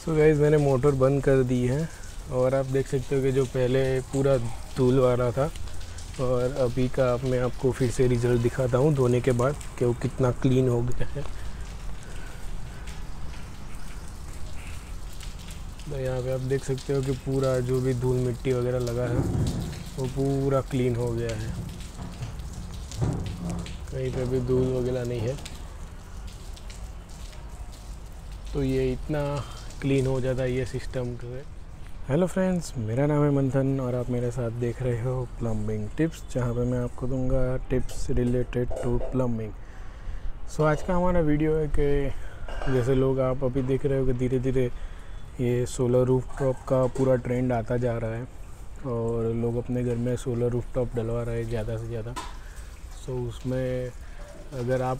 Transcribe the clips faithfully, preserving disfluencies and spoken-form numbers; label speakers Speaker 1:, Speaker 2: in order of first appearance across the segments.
Speaker 1: So guys मैंने motor बंद कर दी है और आप देख सकते हो कि जो पहले पूरा धूल वाला था और अभी का अब मैं आपको फिर से रिज़ल्ट दिखाता हूँ धोने के बाद कि वो कितना क्लीन हो गया है। तो यहाँ पे आप देख सकते हो कि पूरा जो भी धूल मिट्टी वगैरह लगा है वो पूरा क्लीन हो गया है, कहीं पे भी धूल वगैरह नहीं है। तो ये इतना क्लीन हो जाता है ये सिस्टम से। हेलो फ्रेंड्स, मेरा नाम है मंथन और आप मेरे साथ देख रहे हो प्लम्बिंग टिप्स, जहाँ पे मैं आपको दूंगा tips related to plumbing. So आज का हमारा वीडियो है कि जैसे लोग आप अभी देख रहे हो कि धीरे धीरे ये सोलर रूफटॉप का पूरा ट्रेंड आता जा रहा है और लोग अपने घर में सोलर रूफटॉप डलवा रहे हैं ज़्यादा से ज़्यादा। सो उसमें अगर आप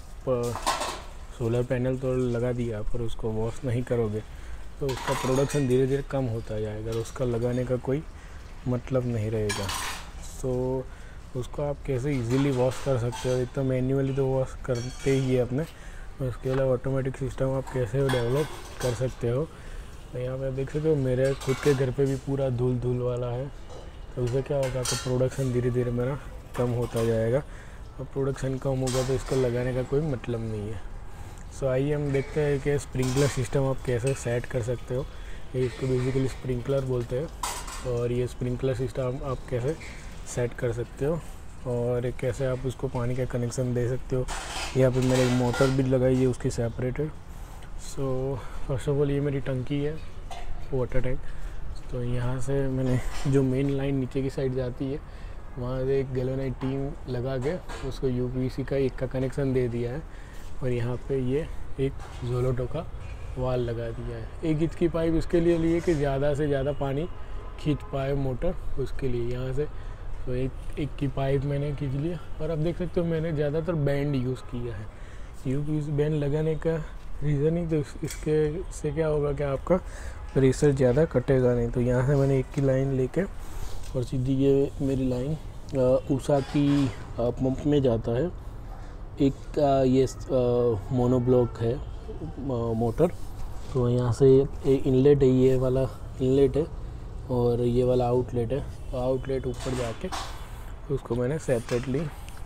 Speaker 1: सोलर पैनल तो लगा दिया पर उसको वॉश नहीं करोगे तो उसका प्रोडक्शन धीरे धीरे कम होता जाएगा और उसका लगाने का कोई मतलब नहीं रहेगा। सो उसको आप कैसे इजीली वॉश कर सकते हो, एक तो मैन्युअली तो वॉश करते ही है अपने, उसके अलावा ऑटोमेटिक सिस्टम आप कैसे डेवलप कर सकते हो। तो यहाँ पे देख सकते हो मेरे खुद के घर पे भी पूरा धूल धूल वाला है, तो उससे क्या होगा तो प्रोडक्शन धीरे धीरे मेरा कम होता जाएगा। अब प्रोडक्शन कम होगा तो इसको लगाने का कोई मतलब नहीं है। सो आइए हम देखते हैं कि स्प्रिंकलर सिस्टम आप कैसे सेट कर सकते हो। ये इसको बेसिकली स्प्रिंकलर बोलते हैं और ये स्प्रिंकलर सिस्टम आप कैसे सेट कर सकते हो और कैसे आप उसको पानी का कनेक्शन दे सकते हो। यहाँ पे मैंने एक मोटर भी लगाई है उसकी separated. So first of all ये मेरी टंकी है, वाटर टैंक। तो यहाँ से मैंने जो मेन लाइन नीचे की साइड जाती है वहाँ से एक गैल्वेनाइट टीम लगा के उसको यूपीवीसी का एक का कनेक्शन दे दिया है और यहाँ पे ये एक जोलोटो का वाल लगा दिया है। एक इंच की पाइप इसके लिए लिए कि ज़्यादा से ज़्यादा पानी खींच पाए मोटर, उसके लिए यहाँ से तो एक एक की पाइप मैंने खींच लिया। और आप देख सकते हो मैंने ज़्यादातर बैंड यूज़ किया है। यूपीवीसी बैंड लगाने का रीज़न ही तो इसके इससे क्या होगा कि आपका प्रेशर ज़्यादा कटेगा नहीं। तो यहाँ से मैंने एक की लाइन लेके और सीधी ये मेरी लाइन उषा की पंप में जाता है। एक आ, ये मोनोब्लॉक है मोटर, तो यहाँ से इनलेट है, ये वाला इनलेट है और ये वाला आउटलेट है। तो आउटलेट ऊपर जाके उसको मैंने सेपरेटली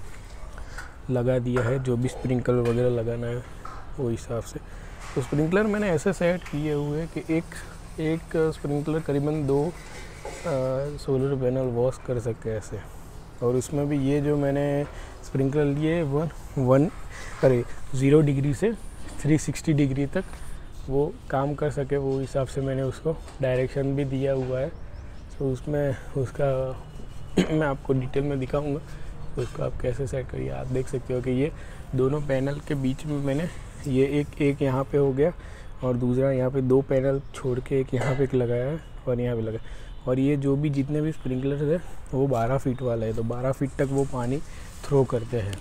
Speaker 1: लगा दिया है, जो भी स्प्रिंकलर वगैरह लगाना है वो हिसाब से। तो स्प्रिंकलर मैंने ऐसे सेट किए हुए कि एक एक स्प्रिंकलर करीबन दो सोलर पैनल वॉश कर सके ऐसे। और उसमें भी ये जो मैंने स्प्रिंकलर लिए वन वन अरे ज़ीरो डिग्री से थ्री सिक्सटी डिग्री तक वो काम कर सके, वो हिसाब से मैंने उसको डायरेक्शन भी दिया हुआ है। तो उसमें उसका मैं आपको डिटेल में दिखाऊंगा तो उसको आप कैसे सेट करिए। आप देख सकते हो कि ये दोनों पैनल के बीच में मैंने ये एक एक यहाँ पे हो गया और दूसरा यहाँ पे दो पैनल छोड़ के एक यहाँ पे एक लगाया है और यहाँ पे लगा। और ये जो भी जितने भी स्प्रिंकलर्स है वो बारह फीट वाला है, तो बारह फीट तक वो पानी थ्रो करते हैं।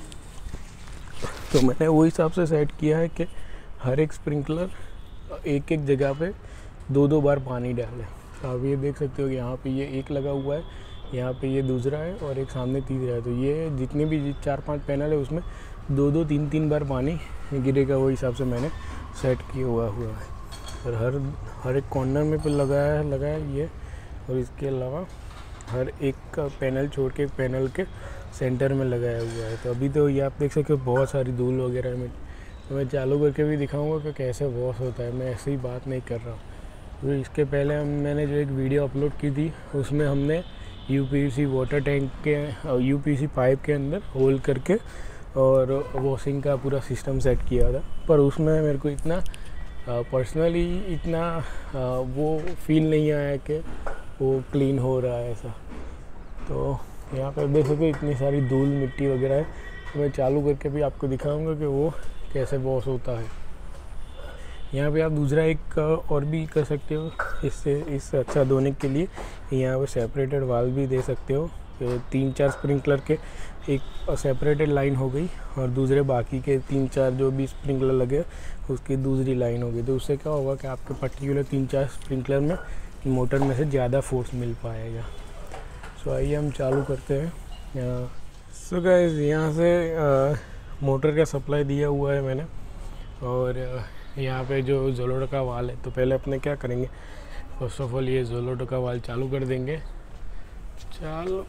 Speaker 1: तो मैंने वो हिसाब से सेट किया है कि हर एक स्प्रिंकलर एक एक जगह पे दो दो बार पानी डाले। तो आप ये देख सकते हो कि यहाँ पे ये एक लगा हुआ है, यहाँ पे ये दूसरा है और एक सामने तीसरा है। तो ये जितने भी चार पांच पैनल है उसमें दो दो तीन तीन बार पानी गिरेगा, वो हिसाब से मैंने सेट किया हुआ हुआ है। और हर हर एक कॉर्नर में पे लगाया है लगाया ये, और इसके अलावा हर एक का पैनल छोड़ के एक पैनल के सेंटर में लगाया हुआ है। तो अभी तो ये आप देख सकते हो बहुत सारी धूल वगैरह में, तो मैं चालू करके भी दिखाऊंगा कि कैसे वॉश होता है। मैं ऐसे ही बात नहीं कर रहा हूँ। तो इसके पहले हम मैंने जो एक वीडियो अपलोड की थी उसमें हमने यूपीवीसी वाटर टैंक के यूपीवीसी पाइप के अंदर होल करके और वॉशिंग का पूरा सिस्टम सेट किया था, पर उसमें मेरे को इतना पर्सनली इतना आ, वो फील नहीं आया कि वो क्लीन हो रहा है ऐसा। तो यहाँ पर देख सकते इतनी सारी धूल मिट्टी वगैरह है, तो मैं चालू करके भी आपको दिखाऊंगा कि वो कैसे वॉश होता है। यहाँ पे आप दूसरा एक और भी कर सकते हो इससे इससे अच्छा धोने के लिए। यहाँ पे सेपरेटेड वाल भी दे सकते हो। तो तीन चार स्प्रिंकलर के एक सेपरेटेड लाइन हो गई और दूसरे बाकी के तीन चार जो भी स्प्रिंकलर लगे उसकी दूसरी लाइन हो गई। तो उससे क्या होगा कि आपके पर्टिकुलर तीन चार स्प्रिंकलर में मोटर में से ज़्यादा फोर्स मिल पाएगा। सो आइए हम चालू करते हैं। सो गाइस यहाँ से आ, मोटर का सप्लाई दिया हुआ है मैंने और यहाँ पे जो जोलोटो का वाल है, तो पहले अपने क्या करेंगे, फर्स्ट ऑफ ऑल ये जोलोटो का वाल चालू कर देंगे। चालू,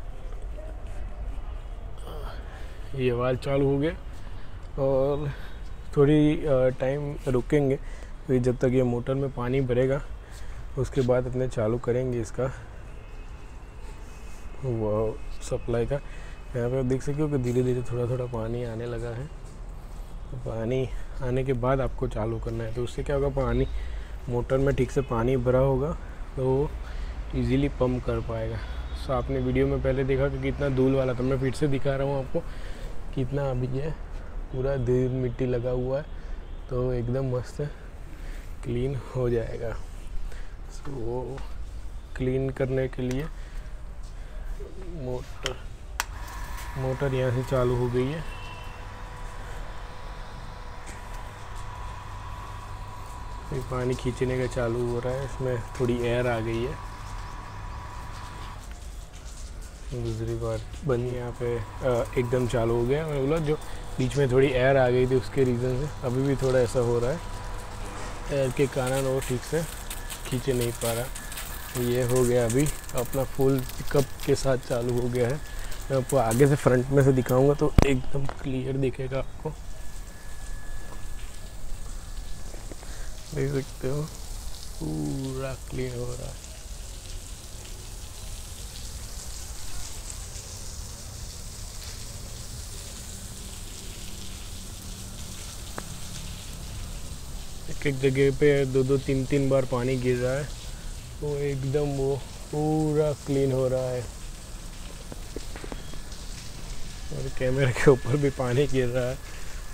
Speaker 1: ये वाल चालू हो गया और थोड़ी टाइम रुकेंगे, फिर जब तक ये मोटर में पानी भरेगा उसके बाद अपने चालू करेंगे इसका वो सप्लाई का। यहाँ पे आप देख सकते हो कि धीरे धीरे थोड़ा थोड़ा पानी आने लगा है। तो पानी आने के बाद आपको चालू करना है, तो उससे क्या होगा, पानी मोटर में ठीक से पानी भरा होगा तो वो ईज़िली पंप कर पाएगा। सो आपने वीडियो में पहले देखा कि कितना धूल वाला था, मैं फिर से दिखा रहा हूँ आपको कितना अभी ये पूरा धूल मिट्टी लगा हुआ है, तो एकदम मस्त क्लीन हो जाएगा। सो वो क्लीन करने के लिए मोटर मोटर यहाँ से चालू हो गई है। ये पानी खींचने का चालू हो रहा है, इसमें थोड़ी एयर आ गई है। दूसरी बार बंद यहाँ पे एकदम चालू हो गया। मैं बोला जो बीच में थोड़ी एयर आ गई थी उसके रीज़न से अभी भी थोड़ा ऐसा हो रहा है, एयर के कारण वो ठीक से खींचे नहीं पा रहा। ये हो गया, अभी अपना फुल पिकअप के साथ चालू हो गया है। मैं आपको आगे से फ्रंट में से दिखाऊंगा तो एकदम क्लियर दिखेगा आपको, देख सकते हो पूरा क्लीन हो रहा है। एक एक जगह पे दो दो तीन तीन बार पानी गिर रहा है, वो एकदम वो पूरा क्लीन हो रहा है। और कैमरे के ऊपर भी पानी गिर रहा है।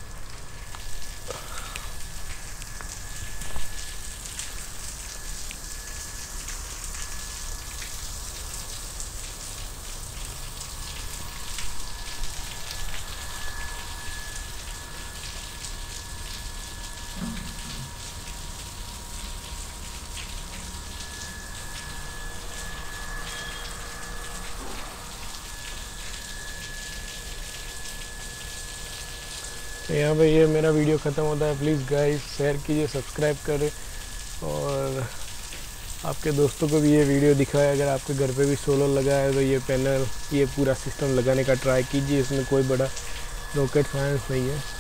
Speaker 1: तो यहाँ पे ये मेरा वीडियो ख़त्म होता है। प्लीज़ गाइस शेयर कीजिए, सब्सक्राइब करें और आपके दोस्तों को भी ये वीडियो दिखाएं। अगर आपके घर पे भी सोलर लगा है तो ये पैनल, ये पूरा सिस्टम लगाने का ट्राई कीजिए। इसमें कोई बड़ा रॉकेट साइंस नहीं है।